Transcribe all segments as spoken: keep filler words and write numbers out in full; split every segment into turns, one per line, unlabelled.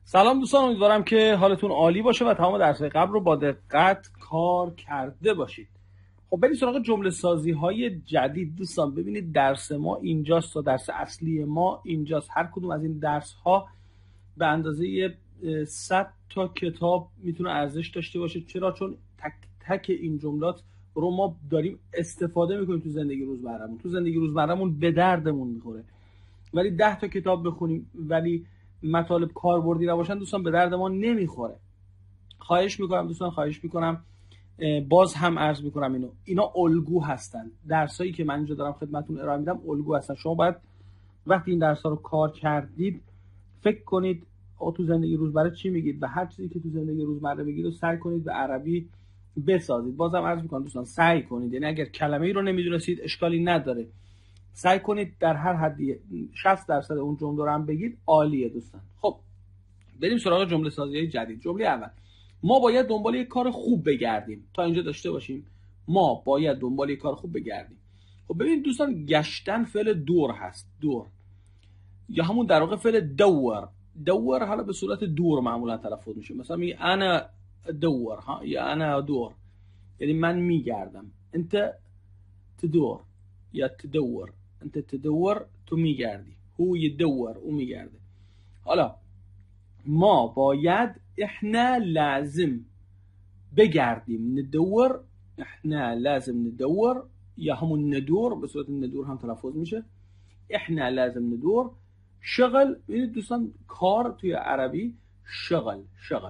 سلام دوستان، امیدوارم که حالتون عالی باشه و تمام درس‌های قبل رو با دقت کار کرده باشید. خب بریم سراغ جمله سازی های جدید. دوستان ببینید درس ما اینجاست و درس اصلی ما اینجاست. هر کدوم از این درس ها به اندازه صد تا کتاب میتونه ارزش داشته باشه. چرا؟ چون تک تک این جملات رو ما داریم استفاده میکنیم تو زندگی روزمرهمون. تو زندگی روزمرهمون به دردمون میخوره. ولی ده تا کتاب بخونیم ولی مطالب کاربردی نباشن دوستان به درد ما نمیخوره. خواهش میکنم دوستان، خواهش میکنم باز هم عرض میکنم اینو اینا الگو هستن. درسایی که من اینجا دارم خدمتتون ارائه میدم الگو هستن. شما باید وقتی این درس‌ها رو کار کردید فکر کنید آ تو زندگی روزمره چی میگید و هر چیزی که تو زندگی روزمره میگید رو سعی کنید به عربی بسازید. بازم عرض میکنم دوستان سعی کنید، یعنی اگر کلمه‌ای رو نمیدونستید اشکالی نداره، سعی کنید در هر حدی شصت درصد اون جمله رو هم بگید، عالیه دوستان. خب بریم سراغ جمله سازی جدید. جمله اول، ما باید دنبال یک کار خوب بگردیم. تا اینجا داشته باشیم ما باید دنبال یک کار خوب بگردیم. خب ببینید دوستان، گشتن فعل دور هست، دور یا همون در واقع فعل دور. دور حالا به صورت دور معمولا تلفظ میشه، مثلا میگه انا دور ها یا انا دور، یعنی من میگردم. انت تدور یا تدور، انت تدور تو میگردی، هو یدور او میگرده. حالا ما باید احنا لازم بگردیم، ندور، احنا لازم ندور یا همون ندور به صورت ندور هم تلفظ میشه. احنا لازم ندور. شغل، ببینید دوستان کار توی عربی شغل، شغل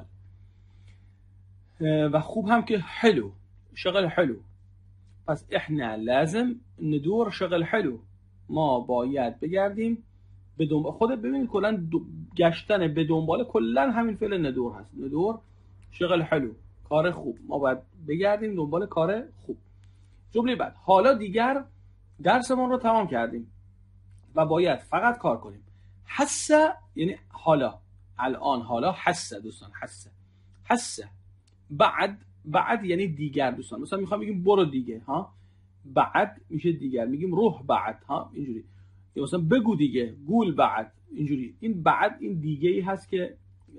و خوب هم که حلو، شغل حلو. پس احنا لازم ندور شغل حلو، ما باید بگردیم به دنبال خود. ببینید کلا گشتن به دنبال کلا همین فعل ندور هست، ندور شغل حلو، کار خوب. ما باید بگردیم دنبال کار خوب. جمله بعد، حالا دیگر درسمون رو تمام کردیم و باید فقط کار کنیم. حسه یعنی حالا، الان، حالا. حسه دوستان، حسه، حسه. بعد، بعد یعنی دیگر دوستان. مثلا میخوام بگیم برو دیگه ها، بعد میشه دیگر، میگیم روح بعد ها، اینجوری. یا مثلا بگو دیگه، گول بعد، اینجوری. این بعد این دیگه ای هست که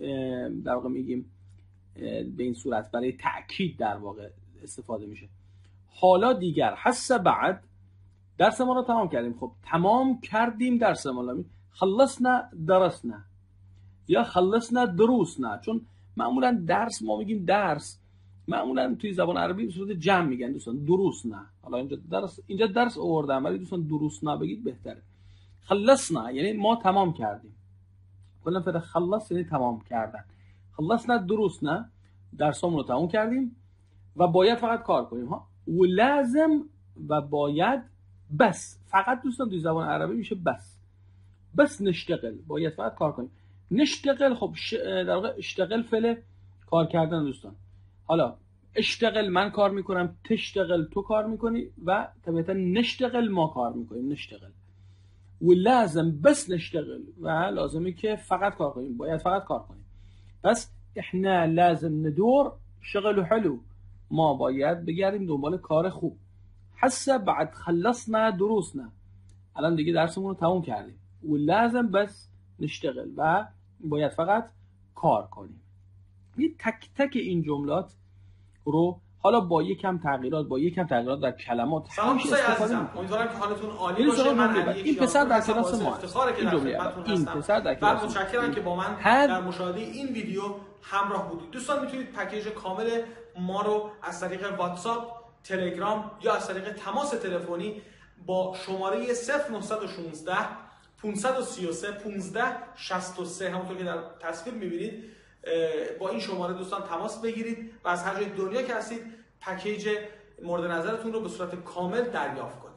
در واقع میگیم به این صورت برای تأکید در واقع استفاده میشه. حالا دیگر، حس بعد درس ما رو تمام کردیم. خب تمام کردیم درس ما رو، خلصنا درسنا یا خلصنا دروسنا. چون معمولا درس ما میگیم درس، معمولا توی زبان عربی به صورت جمع میگن دوستان، دروسنا. حالا اینجا درس، اینجا درس آوردم ولی دوستان دروسنا بگید بهتره. خلصنا یعنی ما تمام کردیم. کلا فعل خلص یعنی تمام کردن. خلصنا دروسنا، درسامون رو تمام کردیم و باید فقط کار کنیم ها. و لازم و باید بس. فقط دوستان توی زبان عربی میشه بس. بس نشتغل، باید فقط کار کنیم. نشتغل، خب ش... در واقع اشتغل فعل کار کردن دوستان. حالا اشتغل من کار میکنم، تشتغل تو کار میکنی و طبیعتا نشتغل ما کار میکنیم، نشتغل. و لازم بس نشتغل و لازمه که فقط کار کنیم، باید فقط کار کنیم. پس احنا لازم ندور شغل حلو، ما باید بگردیم دنبال کار خوب. حسه بعد خلصنا دروسنا، الان دیگه درسمون رو تموم کردیم. و لازم بس نشتغل و باید فقط کار کنیم. این تک تک این جملات رو حالا با یکم تغییرات با یکم تغییرات در کلمات
سلام دوستای عزیزم، امیدوارم که حالتون عالی باشه. من
این پسر در کلاس ما این جمله این پسر در کلاس
ما. متشکرم که با من در مشاهده این ویدیو همراه بودید. دوستان میتونید پکیج کامل ما رو از طریق واتساپ، تلگرام یا از طریق تماس تلفنی با شماره صفر نه یک شش پانصد و سی و سه پانزده شصت و سه همونطور که در تصویر میبینید با این شماره دوستان تماس بگیرید و از هر جای دنیا که هستید پکیج مورد نظرتون رو به صورت کامل دریافت کنید.